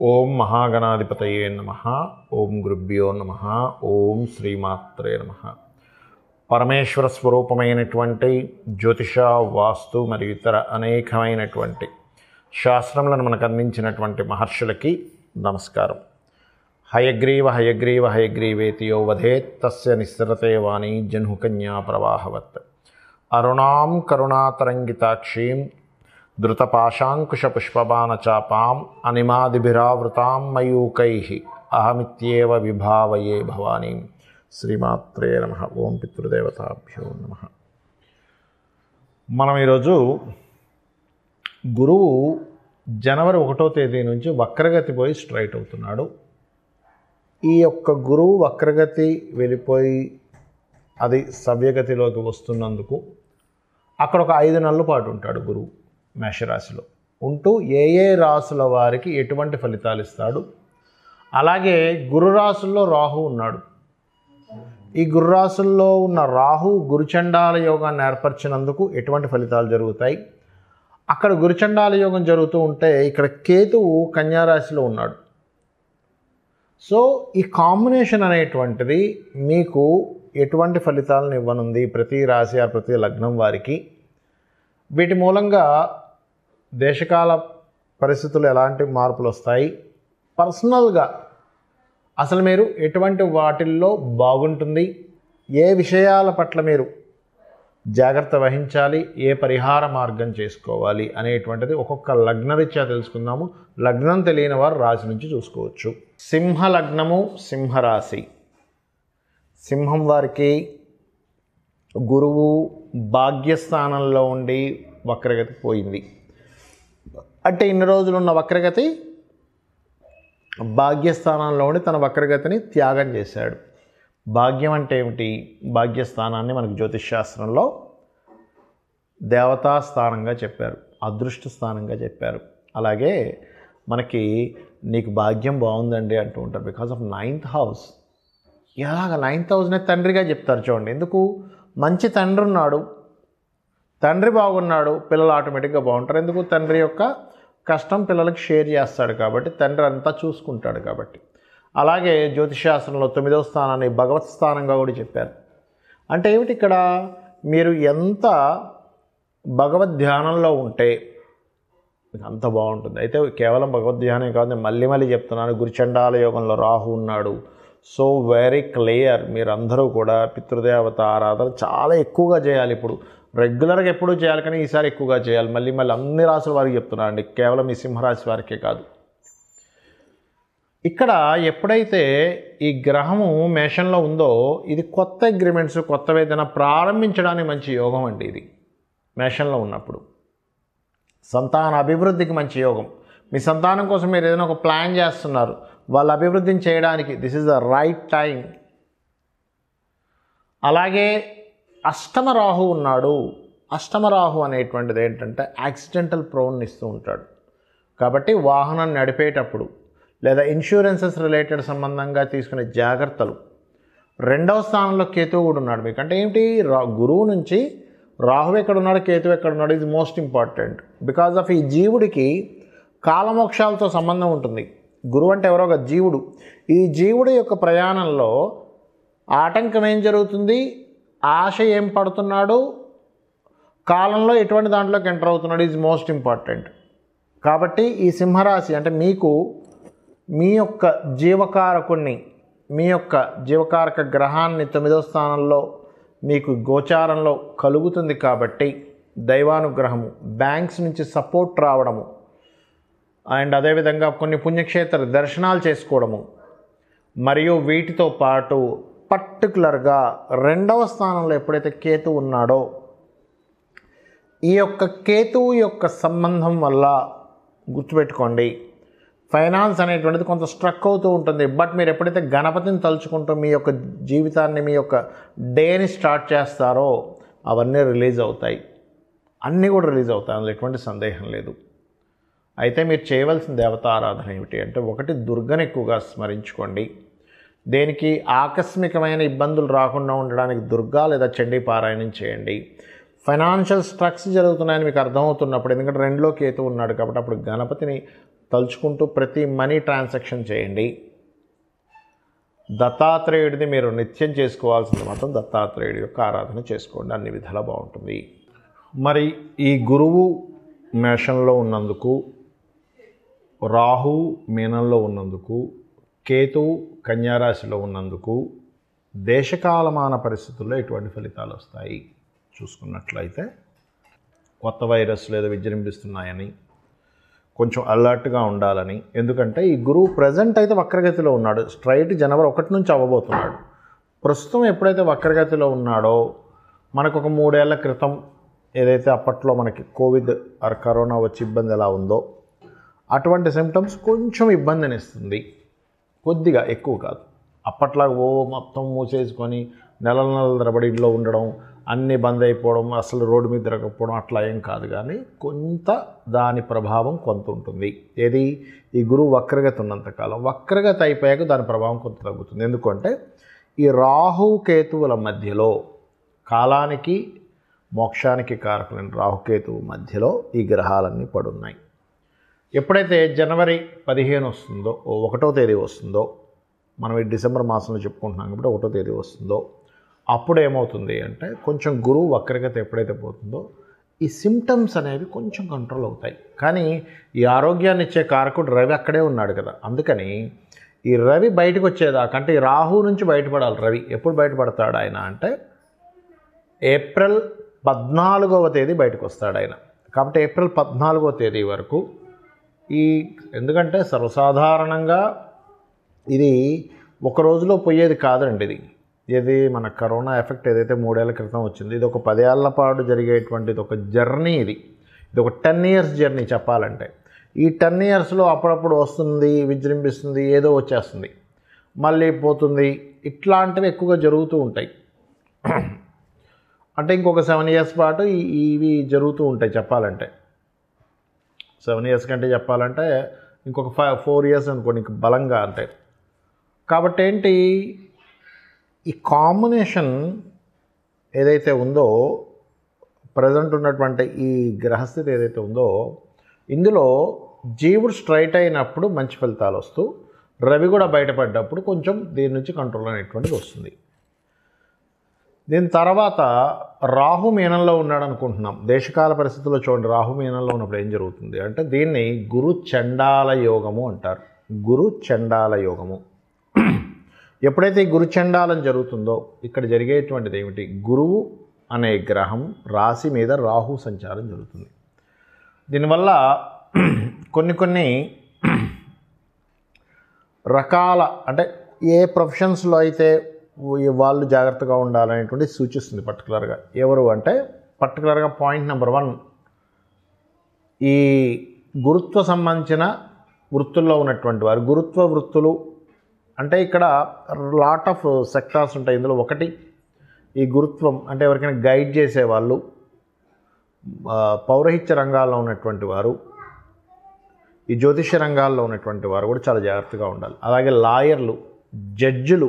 ఓం మహాగణాధిపతయే నమః. ఓం గురుభ్యో నమః. ఓం శ్రీమాత్రే నమః. పరమేశ్వర స్వరూపమైనటువంటి జ్యోతిష, వాస్తు మరియు ఇతర అనేకమైనటువంటి శాస్త్రములను మనకు అందించినటువంటి మహర్షులకి నమస్కారం. హయగ్రీవ హయగ్రీవ హయగ్రీవేతి యో వదేత్ తస్య నిస్సరతే వాణి జహ్నుకన్యా ప్రవాహవత్. అరుణాం కరుణాతరంగితాక్షీం ధృతపాశాంకుశపుష్పబాణచాపాం అనిమాదిభిరావృతాం మయూకైః అహమిత్యేవ విభావయే భవానీం. శ్రీమాత్రే నమః. ఓం పితృదేవతాభ్యో నమః. మనం ఈరోజు గురువు జనవరి 1వ తేదీ నుంచి వక్రగతి పోయి స్ట్రైట్ అవుతున్నాడు. ఈ యొక్క గురువు వక్రగతి వెళ్ళిపోయి అది సవ్యగతిలోకి వస్తున్నందుకు అక్కడ ఒక 5 నెలల పాటు ఉంటాడు గురువు మేషరాశిలో ఉంటూ ఏ రాశుల వారికి ఎటువంటి ఫలితాలు ఇస్తాడు. అలాగే గురు రాశుల్లో రాహు ఉన్నాడు. ఈ గురు రాశుల్లో ఉన్న రాహు గురుచండాల యోగాన్ని ఏర్పరిచినందుకు ఎటువంటి ఫలితాలు జరుగుతాయి. అక్కడ గురుచండాల యోగం జరుగుతూ ఉంటే ఇక్కడ కేతువు కన్యారాశిలో ఉన్నాడు. సో ఈ కాంబినేషన్ అనేటువంటిది మీకు ఎటువంటి ఫలితాలను ఇవ్వనుంది ప్రతి రాశి ప్రతి లగ్నం వారికి. వీటి మూలంగా దేశకాల పరిస్థితులు ఎలాంటి మార్పులు వస్తాయి, పర్సనల్గా అసలు మీరు ఎటువంటి వాటిల్లో బాగుంటుంది, ఏ విషయాల పట్ల మీరు జాగ్రత్త వహించాలి, ఏ పరిహార మార్గం చేసుకోవాలి అనేటువంటిది ఒక్కొక్క లగ్నరీత్యా తెలుసుకుందాము. లగ్నం తెలియని వారు రాశి నుంచి చూసుకోవచ్చు. సింహ లగ్నము, సింహరాశి. సింహం వారికి గురువు భాగ్యస్థానంలో ఉండి వక్రగతి పోయింది. అంటే ఇన్ని రోజులు ఉన్న వక్రగతి భాగ్యస్థానంలో ఉండి తన వక్రగతిని త్యాగం చేశాడు. భాగ్యం అంటే ఏమిటి? భాగ్యస్థానాన్ని మనకు జ్యోతిష్ శాస్త్రంలో దేవతా స్థానంగా చెప్పారు, అదృష్ట స్థానంగా చెప్పారు. అలాగే మనకి నీకు భాగ్యం బాగుందండి అంటూ ఉంటారు బికాస్ ఆఫ్ 9th హౌస్. ఎలాగ 9th హౌస్నే తండ్రిగా చెప్తారు చూడండి. ఎందుకు? మంచి తండ్రి ఉన్నాడు, తండ్రి బాగున్నాడు, పిల్లలు ఆటోమేటిక్గా బాగుంటారు. ఎందుకు? తండ్రి యొక్క కష్టం పిల్లలకి షేర్ చేస్తాడు కాబట్టి, తండ్రి అంతా చూసుకుంటాడు కాబట్టి. అలాగే జ్యోతిషాస్త్రంలో 9వ స్థానాన్ని భగవత్ స్థానంగా కూడా చెప్పారు. అంటే ఏమిటి? ఇక్కడ మీరు ఎంత భగవద్ ధ్యానంలో ఉంటే మీకు అంత బాగుంటుంది. అయితే కేవలం భగవద్ ధ్యానం కాదు, నేను మళ్ళీ చెప్తున్నాను, గురుచండాల యోగంలో రాహు ఉన్నాడు. So very clear. మీరందరూ కూడా పితృదేవత ఆరాధన చాలా ఎక్కువగా చేయాలి. ఇప్పుడు రెగ్యులర్గా ఎప్పుడూ చేయాలి, కానీ ఈసారి ఎక్కువగా చేయాలి. మళ్ళీ అన్ని రాసుల వారికి చెప్తున్నానండి, కేవలం ఈ సింహరాశి వారికే కాదు. ఇక్కడ ఎప్పుడైతే ఈ గ్రహము మేషంలో ఉందో ఇది కొత్త అగ్రిమెంట్స్, కొత్త ఏదైనా ప్రారంభించడానికి మంచి యోగం అండి. ఇది మేషంలో ఉన్నప్పుడు సంతాన అభివృద్ధికి మంచి యోగం. మీ సంతానం కోసం మీరు ఏదైనా ఒక ప్లాన్ చేస్తున్నారు, వాళ్ళ అభివృద్ధిని చేయడానికి this is the right time. అలాగే అష్టమ రాహు ఉన్నాడు. అష్టమ రాహు అనేటువంటిది ఏంటంటే యాక్సిడెంటల్ ప్రోన్ ఇస్తూ ఉంటాడు. కాబట్టి వాహనం నడిపేటప్పుడు లేదా ఇన్సూరెన్సెస్ రిలేటెడ్ సంబంధంగా తీసుకునే జాగ్రత్తలు. 2వ స్థానంలో కేతువు కూడా ఉన్నాడు మీకు. అంటే ఏమిటి? గురువు నుంచి రాహు ఎక్కడున్నాడు, కేతువు ఎక్కడున్నాడు, ఇది మోస్ట్ ఇంపార్టెంట్. బికాజ్ ఆఫ్ ఈ జీవుడికి కాలమోక్షాలతో సంబంధం ఉంటుంది. గురువు అంటే ఎవరో ఒక జీవుడు. ఈ జీవుడి యొక్క ప్రయాణంలో ఆటంకం ఏం జరుగుతుంది, ఆశ ఏం పడుతున్నాడు, కాలంలో ఎటువంటి దాంట్లోకి ఎంటర్ అవుతున్నాడు, ఈజ్ మోస్ట్ ఇంపార్టెంట్. కాబట్టి ఈ సింహరాశి అంటే మీకు మీ యొక్క జీవకారకుణ్ణి, మీ యొక్క జీవకారక గ్రహాన్ని 9వ స్థానంలో మీకు గోచారంలో కలుగుతుంది. కాబట్టి దైవానుగ్రహము, బ్యాంక్స్ నుంచి సపోర్ట్ రావడము, అండ్ అదేవిధంగా కొన్ని పుణ్యక్షేత్ర దర్శనాలు చేసుకోవడము, మరియు వీటితో పాటు పర్టికులర్గా 2వ స్థానంలో ఎప్పుడైతే కేతువు ఉన్నాడో ఈ యొక్క కేతువు యొక్క సంబంధం వల్ల గుర్తుపెట్టుకోండి, ఫైనాన్స్ అనేటువంటిది కొంత స్ట్రక్ అవుతూ ఉంటుంది. బట్ మీరు ఎప్పుడైతే గణపతిని తలుచుకుంటూ మీ యొక్క జీవితాన్ని, మీ యొక్క డేని స్టార్ట్ చేస్తారో అవన్నీ రిలీజ్ అవుతాయి. అన్నీ కూడా రిలీజ్ అవుతాయి, అందులో ఎటువంటి సందేహం లేదు. అయితే మీరు చేయవలసిన దేవతా ఆరాధన ఏమిటి అంటే, 1 దుర్గను ఎక్కువగా స్మరించుకోండి. దేనికి? ఆకస్మికమైన ఇబ్బందులు రాకుండా ఉండడానికి దుర్గా లేదా చండీ పారాయణం చేయండి. ఫైనాన్షియల్ స్ట్రక్స్ జరుగుతున్నాయని మీకు అర్థమవుతున్నప్పుడు, ఎందుకంటే 2లో కేతు ఉన్నాడు కాబట్టి అప్పుడు గణపతిని తలుచుకుంటూ ప్రతి మనీ ట్రాన్సాక్షన్ చేయండి. దత్తాత్రేయుడిని మీరు నిత్యం చేసుకోవాల్సింది మాత్రం దత్తాత్రేయుడి యొక్క ఆరాధన చేసుకోండి, అన్ని విధాలా బాగుంటుంది. మరి ఈ గురువు మేషంలో ఉన్నందుకు, రాహు మీనంలో ఉన్నందుకు, కేతువు కన్యారాశిలో ఉన్నందుకు దేశకాలమాన పరిస్థితుల్లో ఎటువంటి ఫలితాలు వస్తాయి చూసుకున్నట్లయితే, కొత్త వైరస్లు ఏదో విజృంభిస్తున్నాయని కొంచెం అలర్ట్గా ఉండాలని. ఎందుకంటే ఈ గురువు ప్రజెంట్ అయితే వక్రగతిలో ఉన్నాడు, స్ట్రైట్ జనవరి 1 నుంచి అవ్వబోతున్నాడు. ప్రస్తుతం ఎప్పుడైతే వక్రగతిలో ఉన్నాడో మనకు ఒక 3 ఏళ్ల క్రితం ఏదైతే అప్పట్లో మనకి కోవిడ్ ఆర్ కరోనా వచ్చి ఇబ్బంది ఎలా ఉందో అటువంటి సిమ్టమ్స్ కొంచెం ఇబ్బందిని ఇస్తుంది, కొద్దిగా, ఎక్కువ కాదు. అప్పట్లాగా మొత్తం మూసేసుకొని నెలల తరబడి ఇంట్లో ఉండడం, అన్నీ బంద్ అయిపోవడం, అసలు రోడ్డు మీద తిరగకపోవడం అట్లా ఏం కాదు. కానీ కొంత దాని ప్రభావం కొంత ఉంటుంది. ఏది? ఈ గురువు వక్రగతి ఉన్నంతకాలం. వక్రగతి అయిపోయాక దాని ప్రభావం కొంత తగ్గుతుంది. ఎందుకంటే ఈ రాహుకేతువుల మధ్యలో, కాలానికి మోక్షానికి కారకులైన రాహుకేతువు మధ్యలో ఈ గ్రహాలన్నీ పడున్నాయి. ఎప్పుడైతే జనవరి 15 వస్తుందో, 1వ తేదీ వస్తుందో, మనం ఈ డిసెంబర్ మాసంలో చెప్పుకుంటున్నాం కాబట్టి 1వ తేదీ వస్తుందో, అప్పుడు ఏమవుతుంది అంటే కొంచెం గురువు వక్రగతి ఎప్పుడైతే పోతుందో ఈ సిమ్టమ్స్ అనేవి కొంచెం కంట్రోల్ అవుతాయి. కానీ ఈ ఆరోగ్యాన్ని ఇచ్చే కారకుడు రవి అక్కడే ఉన్నాడు కదా, అందుకని ఈ రవి బయటకు వచ్చేదాకా, అంటే ఈ రాహు నుంచి బయటపడాలి రవి. ఎప్పుడు బయటపడతాడు ఆయన అంటే ఏప్రిల్ 14వ తేదీ బయటకు వస్తాడు ఆయన. కాబట్టి ఏప్రిల్ 14వ తేదీ వరకు ఎందుకంటే సర్వసాధారణంగా ఇది ఒక రోజులో పోయేది కాదండి. ఇది మన కరోనా ఎఫెక్ట్ ఏదైతే 3 ఏళ్ల క్రితం వచ్చింది, ఇది ఒక 10 ఏళ్ల పాటు జరిగేటువంటిది ఒక జర్నీ. ఇది ఒక 10 ఇయర్స్ జర్నీ చెప్పాలంటే. ఈ 10 ఇయర్స్లో అప్పుడప్పుడు వస్తుంది, విజృంభిస్తుంది, ఏదో వచ్చేస్తుంది, మళ్ళీ పోతుంది, ఇట్లాంటివి ఎక్కువగా జరుగుతూ ఉంటాయి. అంటే ఇంకొక 7 ఇయర్స్ పాటు ఇవి జరుగుతూ ఉంటాయి చెప్పాలంటే. 7 ఇయర్స్ కంటే చెప్పాలంటే ఇంకొక 4 ఇయర్స్ అనుకోండి ఇంక బలంగా. అంటే కాబట్టి ఏంటి, ఈ కాంబినేషన్ ఏదైతే ఉందో, ప్రజెంట్ ఉన్నటువంటి ఈ గ్రహస్థితి ఏదైతే ఉందో, ఇందులో జీవుడు స్ట్రైట్ అయినప్పుడు మంచి ఫలితాలు వస్తూ, రవి కూడా బయటపడ్డప్పుడు కొంచెం దీని నుంచి కంట్రోల్ అనేటువంటిది వస్తుంది. దీని తర్వాత రాహు మీనంలో ఉన్నాడు అనుకుంటున్నాం. దేశకాల పరిస్థితుల్లో చూడండి, రాహు మీనంలో ఉన్నప్పుడు ఏం జరుగుతుంది అంటే దీన్ని గురు చండాల యోగము అంటారు. గురు చండాల యోగము. ఎప్పుడైతే ఈ గురు చండాలం జరుగుతుందో ఇక్కడ జరిగేటువంటిది ఏమిటి, గురువు అనే గ్రహం రాశి మీద రాహు సంచారం జరుగుతుంది. దీనివల్ల కొన్ని రకాల, అంటే ఏ ప్రొఫెషన్స్లో అయితే వాళ్ళు జాగ్రత్తగా ఉండాలనేటువంటి సూచిస్తుంది పర్టికులర్గా. ఎవరు అంటే పర్టికులర్గా పాయింట్ నెంబర్ 1, ఈ గురుత్వ సంబంధించిన వృత్తుల్లో ఉన్నటువంటి వారు. గురుత్వ వృత్తులు అంటే ఇక్కడ లాట్ ఆఫ్ సెక్టార్స్ ఉంటాయి. ఇందులో ఒకటి ఈ గురుత్వం అంటే ఎవరికైనా గైడ్ చేసేవాళ్ళు, పౌరహిత్య రంగాల్లో ఉన్నటువంటి వారు, ఈ జ్యోతిష్య రంగాల్లో ఉన్నటువంటి వారు కూడా చాలా జాగ్రత్తగా ఉండాలి. అలాగే లాయర్లు, జడ్జిలు,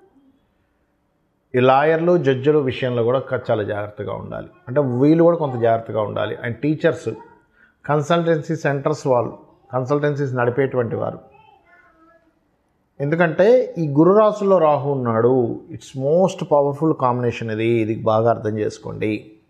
ఈ లాయర్లు జడ్జిల విషయంలో కూడా చాలా జాగ్రత్తగా ఉండాలి. అంటే వీళ్ళు కూడా కొంత జాగ్రత్తగా ఉండాలి. అండ్ టీచర్స్, కన్సల్టెన్సీ సెంటర్స్ వాళ్ళు, కన్సల్టెన్సీస్ నడిపేటువంటి వారు. ఎందుకంటే ఈ గురు రాశుల్లో రాహు ఉన్నాడు. ఇట్స్ మోస్ట్ పవర్ఫుల్ కాంబినేషన్ ఇది బాగా అర్థం చేసుకోండి.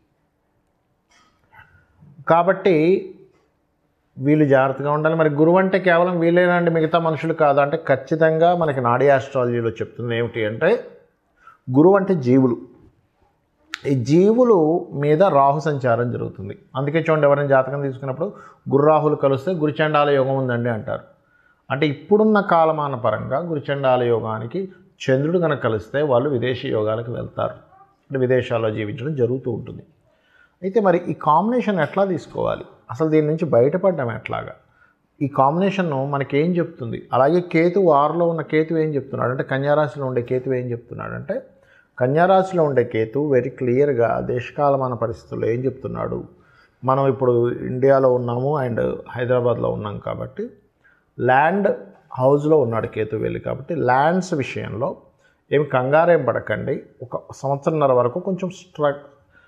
కాబట్టి వీళ్ళు జాగ్రత్తగా ఉండాలి. మరి గురువు అంటే కేవలం వీళ్ళేనండి, మిగతా మనుషులు కాదు అంటే ఖచ్చితంగా మనకి నాడీ ఆస్ట్రాలజీలో చెప్తుంది ఏమిటి అంటే గురువు అంటే జీవులు. ఈ జీవులు మీద రాహు సంచారం జరుగుతుంది. అందుకే చూడండి, ఎవరైనా జాతకం తీసుకున్నప్పుడు గురురాహులు కలిస్తే గురుచండాల యోగం ఉందండి అంటారు. అంటే ఇప్పుడున్న కాలమాన పరంగా గురుచండాల యోగానికి చంద్రుడు కనుక కలిస్తే వాళ్ళు విదేశీ యోగాలకు వెళ్తారు, అంటే విదేశాల్లో జీవించడం జరుగుతూ ఉంటుంది. అయితే మరి ఈ కాంబినేషన్ ఎట్లా తీసుకోవాలి, అసలు దీని నుంచి బయటపడడం ఎట్లాగా, ఈ కాంబినేషన్ను మనకేం చెప్తుంది? అలాగే కేతువు 6లో ఉన్న కేతువు ఏం చెప్తున్నాడు అంటే, కన్యారాశిలో ఉండే కేతువు ఏం చెప్తున్నాడు అంటే, కన్యారాశిలో ఉండే కేతువు వెరీ క్లియర్గా దేశకాలమాన పరిస్థితుల్లో ఏం చెప్తున్నాడు, మనం ఇప్పుడు ఇండియాలో ఉన్నాము అండ్ హైదరాబాద్లో ఉన్నాం కాబట్టి ల్యాండ్ హౌస్లో ఉన్నాడు కేతు వెళ్ళి. కాబట్టి ల్యాండ్స్ విషయంలో ఏమి కంగారేం పడకండి, ఒక సంవత్సరంన్నర వరకు కొంచెం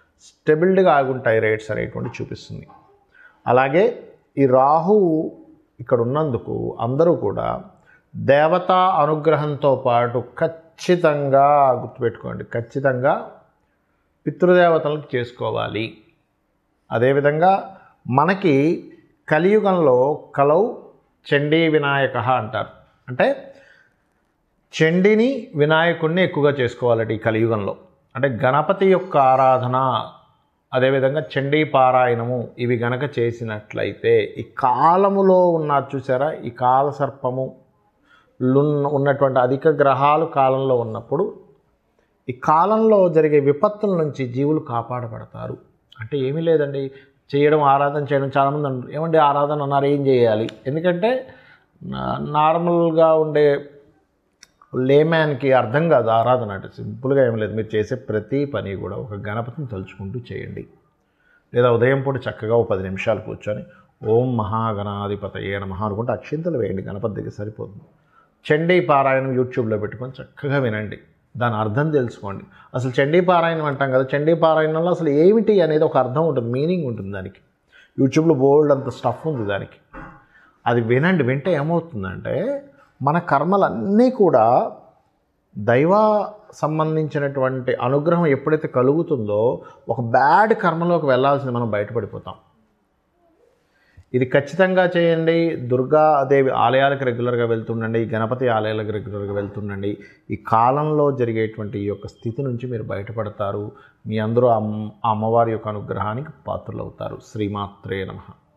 స్టెబిలిటీగా ఆగుంటాయి రేట్స్ అనేటువంటి చూపిస్తుంది. అలాగే ఈ రాహువు ఇక్కడ ఉన్నందుకు అందరూ కూడా దేవతా అనుగ్రహంతో పాటు ఖచ్చితంగా గుర్తుపెట్టుకోండి, ఖచ్చితంగా పితృదేవతలకు చేసుకోవాలి. అదేవిధంగా మనకి కలియుగంలో కలౌ చండీ వినాయక అంటారు. అంటే చండీని వినాయకుడిని ఎక్కువగా చేసుకోవాలట ఈ కలియుగంలో. అంటే గణపతి యొక్క ఆరాధన, అదేవిధంగా చండీ పారాయణము ఇవి గనక చేసినట్లయితే ఈ కాలములో ఉన్న చూసారా, ఈ కాలసర్పము ఉన్నటువంటి అధిక గ్రహాలు కాలంలో ఉన్నప్పుడు ఈ కాలంలో జరిగే విపత్తుల నుంచి జీవులు కాపాడబడతారు. అంటే ఏమీ లేదండి, చేయడం ఆరాధన చేయడం. చాలామంది అంటారు ఏమండి ఆరాధన అన్నారు, ఏం చేయాలి? ఎందుకంటే నార్మల్గా ఉండే లేమ్యాన్కి అర్థం కాదు ఆరాధన అంటే. సింపుల్గా ఏం లేదు, మీరు చేసే ప్రతి పని కూడా ఒక గణపతిని తలుచుకుంటూ చేయండి. లేదా ఉదయం పూట చక్కగా 10 నిమిషాలు కూర్చొని ఓం మహాగణాధిపతయే నమః అనుకుంటే అక్షింతలు వేయండి, గణపతి దగ్గర సరిపోతుంది. చండీ పారాయణం యూట్యూబ్లో పెట్టుకొని చక్కగా వినండి, దాని అర్థం తెలుసుకోండి. అసలు చండీ పారాయణం అంటాం కదా, చండీ పారాయణంలో అసలు ఏమిటి అనేది ఒక అర్థం ఉంటుంది, మీనింగ్ ఉంటుంది దానికి. యూట్యూబ్లో బోల్డ్ అంత స్టఫ్ ఉంది దానికి. అది వినండి. వింటే ఏమవుతుందంటే మన కర్మలన్నీ కూడా దైవ సంబంధించినటువంటి అనుగ్రహం ఎప్పుడైతే కలుగుతుందో ఒక బ్యాడ్ కర్మలోకి వెళ్ళాల్సింది మనం బయటపడిపోతాం. ఇది ఖచ్చితంగా చేయండి. దుర్గాదేవి ఆలయాలకు రెగ్యులర్గా వెళ్తుండండి, గణపతి ఆలయాలకు రెగ్యులర్గా వెళ్తుండండి. ఈ కాలంలో జరిగేటువంటి ఈ యొక్క స్థితి నుంచి మీరు బయటపడతారు. మీ అందరూ అమ్మవారి యొక్క అనుగ్రహానికి పాత్రలవుతారు. శ్రీమాత్రే నమః.